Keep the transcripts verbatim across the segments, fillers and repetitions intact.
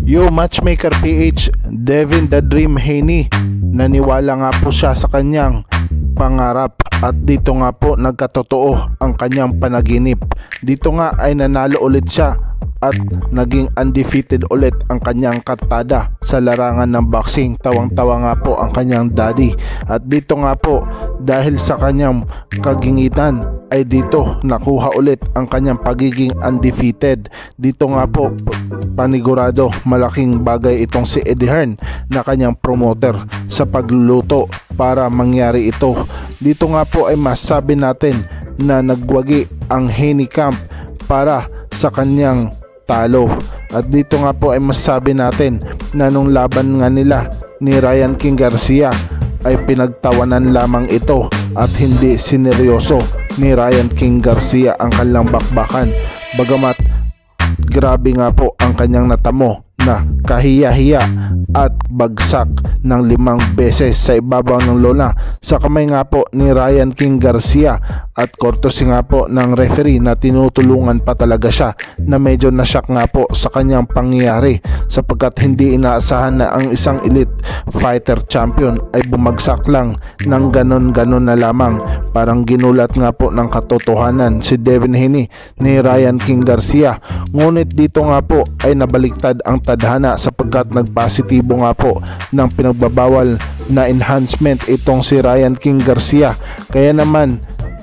Yo Matchmaker P H, Devin the Dream Haney, naniwala nga po siya sa kanyang pangarap at dito nga po nagkatotoo ang kanyang panaginip. Dito nga ay nanalo ulit siya at naging undefeated ulit ang kanyang kartada sa larangan ng boxing. Tawang-tawa nga po ang kanyang daddy at dito nga po dahil sa kanyang kagingitan ay dito nakuha ulit ang kanyang pagiging undefeated. Dito nga po panigurado malaking bagay itong si Eddie Hearn na kanyang promoter sa pagluluto para mangyari ito. Dito nga po ay masabi natin na nagwagi ang Haney Camp para sa kanyang talo. At dito nga po ay masabi natin na nung laban nga nila ni Ryan King Garcia ay pinagtawanan lamang ito at hindi sineryoso ni Ryan King Garcia ang kanilang bakbakan. Bagamat grabe nga po ang kanyang natamo na kahiya-hiya at bagsak ng limang beses sa ibabaw ng lona sa kamay nga po ni Ryan King Garcia at courtesy nga po ng referee na tinutulungan pa talaga siya na medyo nashock nga po sa kanyang pangyayari sapagkat hindi inaasahan na ang isang elite fighter champion ay bumagsak lang ng ganon-ganon na lamang. Parang ginulat nga po ng katotohanan si Devin Haney ni Ryan King Garcia, ngunit dito nga po ay nabaliktad ang tadhana sapagkat nagpositibo nga po ng pinagbabawal na enhancement itong si Ryan King Garcia. Kaya naman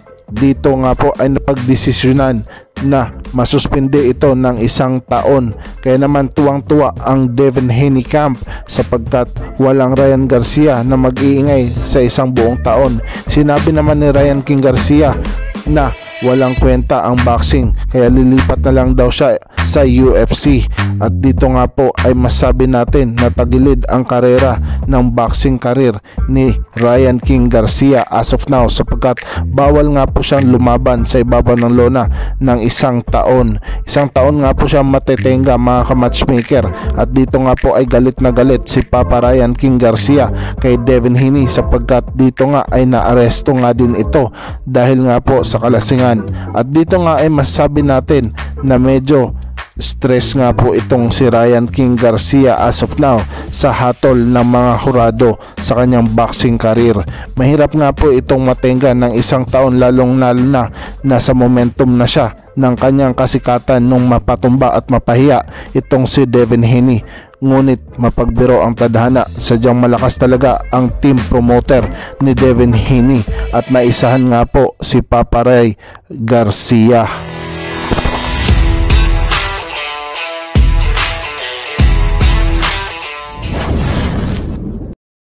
dito nga po ay napagdesisyonan na masuspende ito ng isang taon. Kaya naman tuwang-tuwa ang Devin Haney Camp sapagkat walang Ryan Garcia na mag-iingay sa isang buong taon. Sinabi naman ni Ryan King Garcia na walang kwenta ang boxing kaya lilipat na lang daw siya sa U F C. At dito nga po ay masabi natin na tagilid ang karera ng boxing career ni Ryan King Garcia as of now sapagkat bawal nga po siyang lumaban sa ibabaw ng lona ng isang taon. Isang taon nga po siyang matetenga mga ka-matchmaker. At dito nga po ay galit na galit si Papa Ryan King Garcia kay Devin Haney sapagkat dito nga ay naaresto nga din ito dahil nga po sa kalasingan. At dito nga ay masabi natin na medyo stress nga po itong si Ryan King Garcia as of now sa hatol ng mga hurado sa kanyang boxing career. Mahirap nga po itong matenga ng isang taon lalong lalo na nasa momentum na siya ng kanyang kasikatan nung mapatumba at mapahiya itong si Devin Haney. Ngunit mapagbiro ang tadhana, sadyang malakas talaga ang team promoter ni Devin Haney at naisahan nga po si Papa Ray Garcia.